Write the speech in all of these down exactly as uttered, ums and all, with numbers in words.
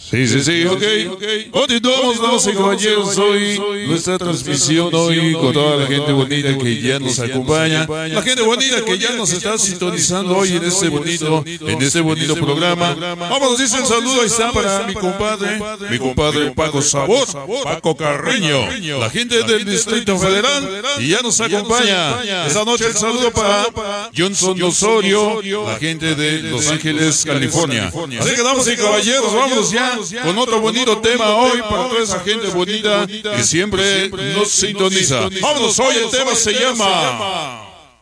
Sí, sí, sí, ok. Continuamos, damas y caballeros, hoy nuestra transmisión hoy con toda la gente bonita que ya nos acompaña, la gente bonita que ya nos está sintonizando hoy en este bonito, en este bonito programa. Vamos, nos dice el saludo, ahí está para mi compadre, mi compadre Paco Sabor, Paco Carreño, la gente del Distrito Federal, y ya nos acompaña. Esta noche el saludo para Johnson Osorio, la gente de Los Ángeles, California. Así que damas y caballeros, vamos ya con otro bonito tema hoy para toda esa gente bonita que siempre nos sintoniza. Vámonos, hoy el tema se llama...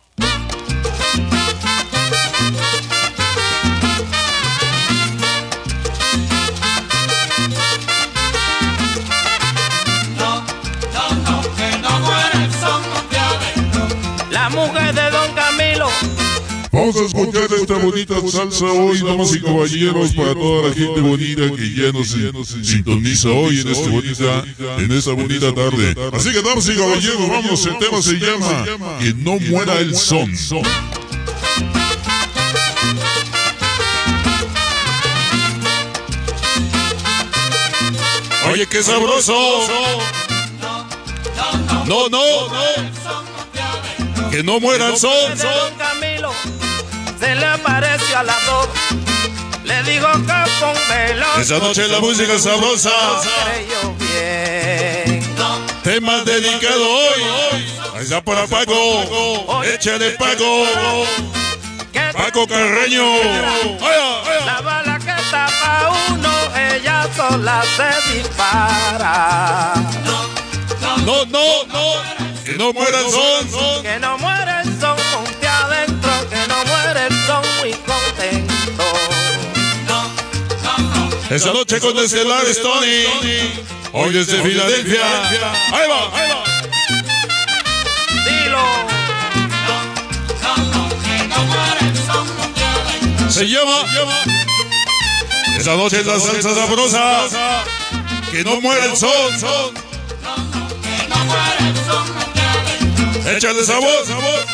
La mujer de Don Camilo. Vamos a escuchar esta bonita salsa hoy, damas y caballeros, para toda la gente bonita que ya nos sintoniza hoy en esta bonita, en esta bonita tarde. Así que, damas y caballeros, vamos, el tema se llama Que no muera el son. Oye, qué sabroso. No, no, que no muera el son. Se le apareció a las dos, le dijo que pónmelo. Esa noche la música sabrosa. Creyó bien. Tema dedicado hoy. Ahí está para Paco. Échale Paco. Paco Carreño. La bala que tapa uno, ella sola se dispara. No, no, no. Que no muera el son. Que no muera el son, monte adentro. Que no muere el son, muy contento. Esa noche con Estelar Stony. Hoy desde Filadelfia. Ahí va, ahí va. Dilo. Se llama. Esa noche es la salsa sabrosa. Que no muera el son. Échale sabor, sabor.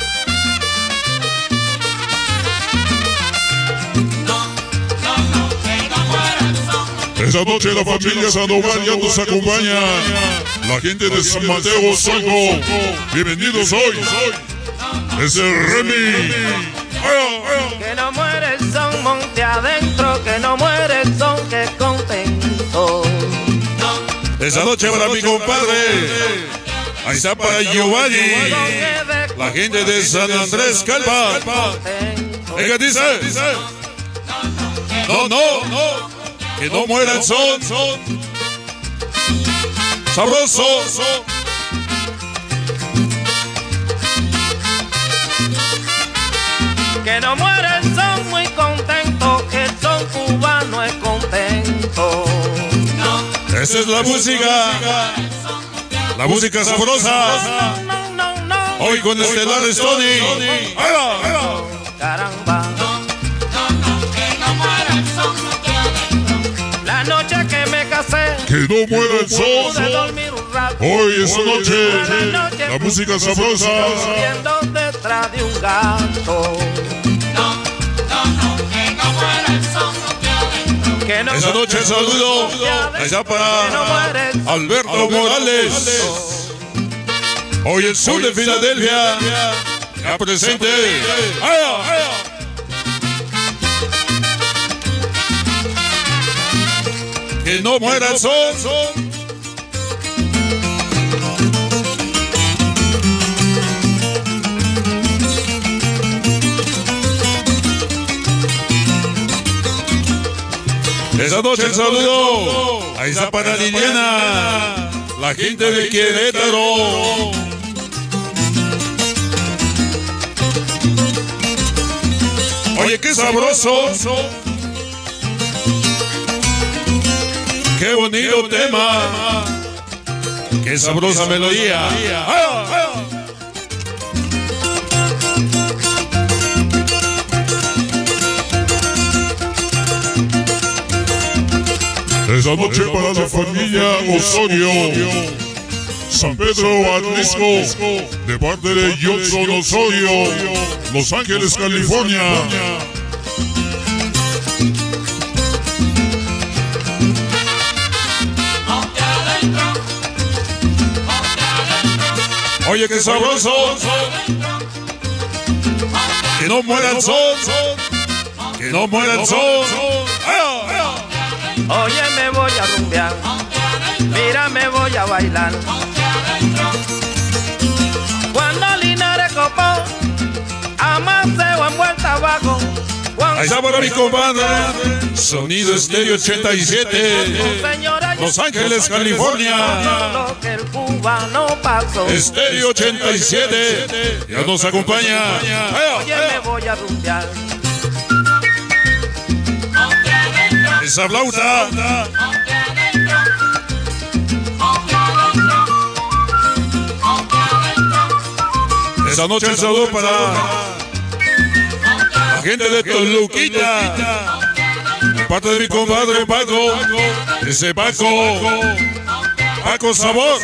Esa noche la familia Sandoval ya nos acompaña. La gente de San Mateo, Soigo. Bienvenidos hoy. Es el Remy. Que no muere el son, monte adentro. Que no muere el son, que contento. Esa noche para mi compadre. Ahí está para Giovanni. La gente de San Andrés, Calva. ¿Qué dice? No, no, no. Que no muera el son. Sabroso. Que no muera el son, muy contento. Que el son cubano es contento. Esa es la música. La música sabrosa. Hoy con Estelar Stony. Ahí va, ahí va. Caramba. La noche que me casé. Que no muera el son. Pude dormir un rato. Hoy esta noche la música sabrosa. Corriendo detrás de un gato. Que no Esa noche saludo allá para Alberto Morales. Hoy el sur de Filadelfia. Ya presente. Que no muera el son. Esa noche el saludo. Ahí está para Liliana. La gente de Querétaro. Oye, qué sabroso. Qué bonito tema. Qué sabrosa melodía. Esa noche para la familia Osorio. San Pedro Atlisco, de parte de Johnson Osorio, Los Ángeles, California. Oye, qué sabroso. Que no muera el sol. Que no muera el sol. Oye, me voy a rumbear. Mira, me voy a bailar. Cuando Linares copó, amaseo en vuelta abajo. Ahí está para mi compadre. Sonido Estéreo ochenta y siete. Los Ángeles, California. Lo que el cubano pasó. Estéreo ochenta y siete. Ya nos acompaña. Oye, me voy a rumbear. Esa flauta. Esa noche el saludo para la gente de Toluquita, parte de mi compadre Paco, ese Paco, Paco Sabor.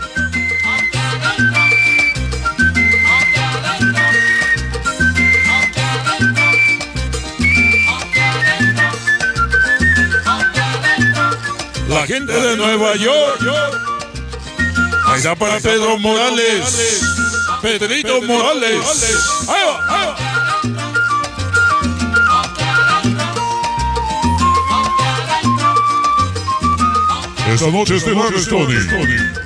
La gente de Nueva York, ahí está para Pedro Morales, Pedrito Morales. Ahí va, ahí va. Esta noche es de Marcos Tony.